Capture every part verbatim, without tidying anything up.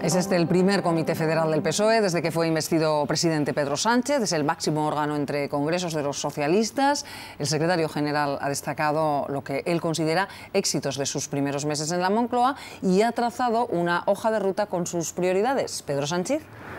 Es este el primer comité federal del P S O E desde que fue investido presidente Pedro Sánchez. Es el máximo órgano entre congresos de los socialistas. El secretario general ha destacado lo que él considera éxitos de sus primeros meses en la Moncloa y ha trazado una hoja de ruta con sus prioridades. Pedro Sánchez.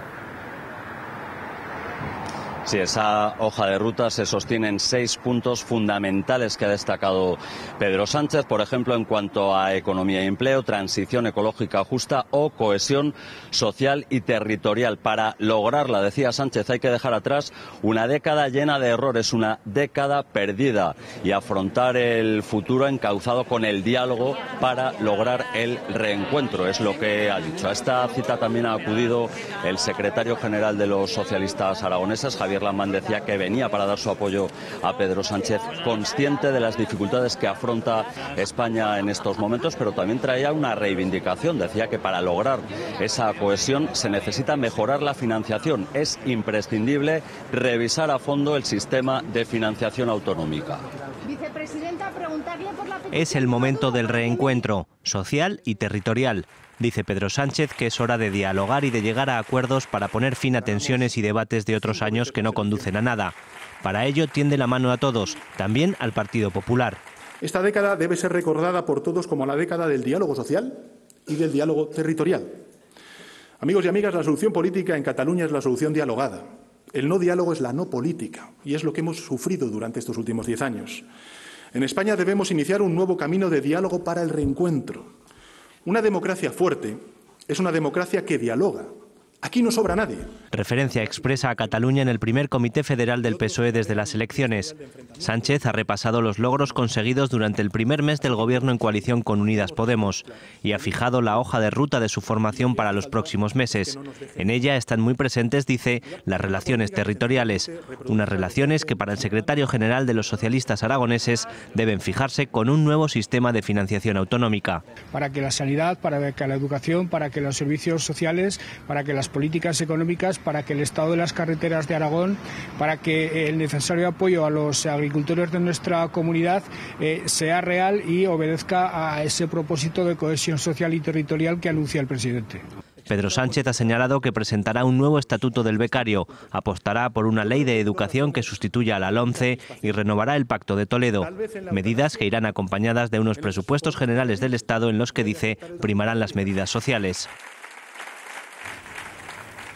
Sí, esa hoja de ruta se sostiene en seis puntos fundamentales que ha destacado Pedro Sánchez, por ejemplo, en cuanto a economía y empleo, transición ecológica justa o cohesión social y territorial. Para lograrla, decía Sánchez, hay que dejar atrás una década llena de errores, una década perdida, y afrontar el futuro encauzado con el diálogo para lograr el reencuentro, es lo que ha dicho. A esta cita también ha acudido el secretario general de los socialistas aragoneses, Javier Lamán, decía que venía para dar su apoyo a Pedro Sánchez, consciente de las dificultades que afronta España en estos momentos, pero también traía una reivindicación. Decía que para lograr esa cohesión se necesita mejorar la financiación. Es imprescindible revisar a fondo el sistema de financiación autonómica. Vicepresidenta, preguntarle por la... Es el momento del reencuentro social y territorial. Dice Pedro Sánchez que es hora de dialogar y de llegar a acuerdos para poner fin a tensiones y debates de otros años que no conducen a nada. Para ello tiende la mano a todos, también al Partido Popular. Esta década debe ser recordada por todos como la década del diálogo social y del diálogo territorial. Amigos y amigas, la solución política en Cataluña es la solución dialogada. El no diálogo es la no política y es lo que hemos sufrido durante estos últimos diez años. En España debemos iniciar un nuevo camino de diálogo para el reencuentro. Una democracia fuerte es una democracia que dialoga. Aquí no sobra nadie. Referencia expresa a Cataluña en el primer comité federal del P S O E desde las elecciones. Sánchez ha repasado los logros conseguidos durante el primer mes del gobierno en coalición con Unidas Podemos y ha fijado la hoja de ruta de su formación para los próximos meses. En ella están muy presentes, dice, las relaciones territoriales, unas relaciones que para el secretario general de los socialistas aragoneses deben fijarse con un nuevo sistema de financiación autonómica. Para que la sanidad, para que la educación, para que los servicios sociales, para que las políticas económicas, para que el estado de las carreteras de Aragón, para que el necesario apoyo a los agricultores de nuestra comunidad eh, sea real y obedezca a ese propósito de cohesión social y territorial que anuncia el presidente. Pedro Sánchez ha señalado que presentará un nuevo estatuto del becario, apostará por una ley de educación que sustituya a la LOMCE y renovará el Pacto de Toledo, medidas que irán acompañadas de unos presupuestos generales del Estado en los que, dice, primarán las medidas sociales.